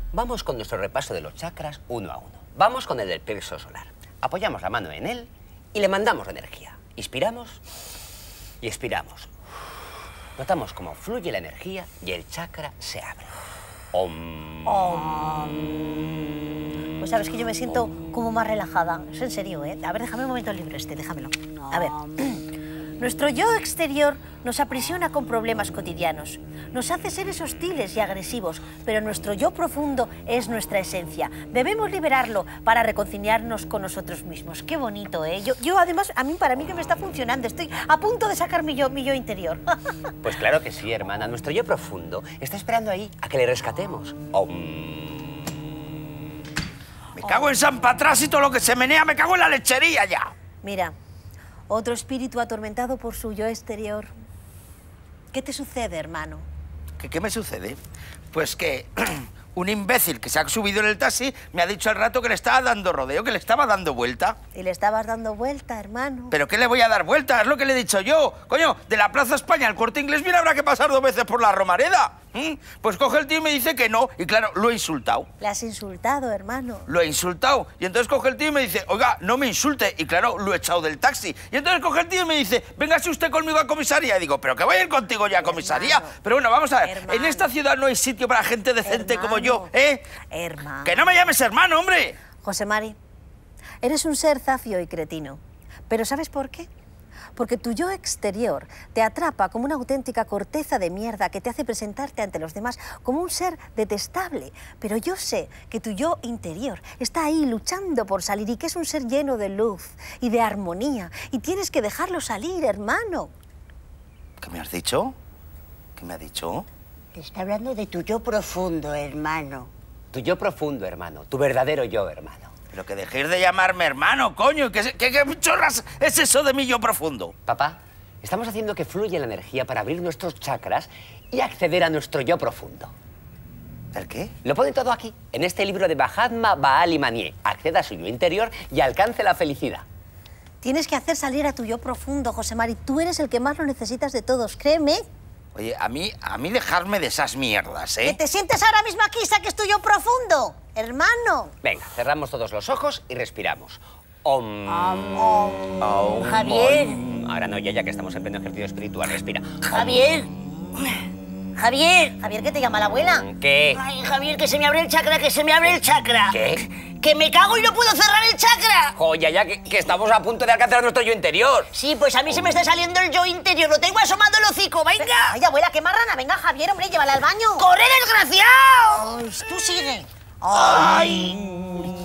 Vamos con nuestro repaso de los chakras uno a uno. Vamos con el del plexo solar. Apoyamos la mano en él y le mandamos la energía. Inspiramos y expiramos. Notamos cómo fluye la energía y el chakra se abre. Om. Om. Pues sabes que yo me siento como más relajada. Es en serio, ¿eh? A ver, déjame un momento el libro este, déjamelo. A ver. Nuestro yo exterior nos aprisiona con problemas cotidianos. Nos hace seres hostiles y agresivos, pero nuestro yo profundo es nuestra esencia. Debemos liberarlo para reconciliarnos con nosotros mismos. Qué bonito, ¿eh? Yo además, para mí que me está funcionando. Estoy a punto de sacar mi yo interior. Pues claro que sí, hermana. Nuestro yo profundo está esperando ahí a que le rescatemos. Om. Me cago en San Patrásito, lo que se menea, me cago en la lechería ya. Mira. Otro espíritu atormentado por su yo exterior. ¿Qué te sucede, hermano? ¿Qué me sucede? Pues que un imbécil que se ha subido en el taxi me ha dicho al rato que le estaba dando rodeo, que le estaba dando vuelta. Y le estabas dando vuelta, hermano. ¿Pero qué le voy a dar vuelta? Es lo que le he dicho yo. Coño, de la Plaza España al Corte Inglés bien habrá que pasar 2 veces por la Romareda. Pues coge el tío y me dice que no. Y claro, lo he insultado. Le has insultado, hermano. Lo he insultado. Y entonces coge el tío y me dice, oiga, no me insulte. Y claro, lo he echado del taxi. Y entonces coge el tío y me dice, véngase usted conmigo a comisaría. Y digo, ¿pero que voy a ir contigo ya a comisaría? Hermano, pero bueno, vamos a ver. hermano, en esta ciudad no hay sitio para gente decente como yo, ¿eh? Hermano. Que no me llames hermano, hombre. José Mari, eres un ser zafio y cretino. ¿Pero sabes por qué? Porque tu yo exterior te atrapa como una auténtica corteza de mierda que te hace presentarte ante los demás como un ser detestable. Pero yo sé que tu yo interior está ahí luchando por salir y que es un ser lleno de luz y de armonía. Y tienes que dejarlo salir, hermano. ¿Qué me has dicho? ¿Qué me ha dicho? Te está hablando de tu yo profundo, hermano. Tu yo profundo, hermano. Tu verdadero yo, hermano. Pero que dejéis de llamarme hermano, coño. ¿Qué chorras es eso de mi yo profundo? Papá, estamos haciendo que fluya la energía para abrir nuestros chakras y acceder a nuestro yo profundo. ¿El qué? Lo pone todo aquí, en este libro de Mahatma Baali Manier. Acceda a su yo interior y alcance la felicidad. Tienes que hacer salir a tu yo profundo, José Mari. Tú eres el que más lo necesitas de todos, créeme. Oye, a mí dejarme de esas mierdas, ¿eh? ¿Que te sientes ahora mismo aquí, que es tu yo profundo, hermano? Venga, cerramos todos los ojos y respiramos. Om. Om. Javier. Ahora no, ya que estamos en pleno ejercicio espiritual, respira. Javier. Javier. Javier, ¿qué te llama la abuela? ¿Qué? Ay, Javier, que se me abre el chakra, que se me abre el chakra. ¿Qué? Que me cago y no puedo cerrar el chakra. Joya, ya que estamos a punto de alcanzar nuestro yo interior. Sí, pues a mí se me está saliendo el yo interior. Lo tengo asomado el hocico, venga. Ay, abuela, qué marrana. Venga, Javier, hombre, llévala al baño. ¡Corre, desgraciado! Ay, tú sigue. ¡Ay!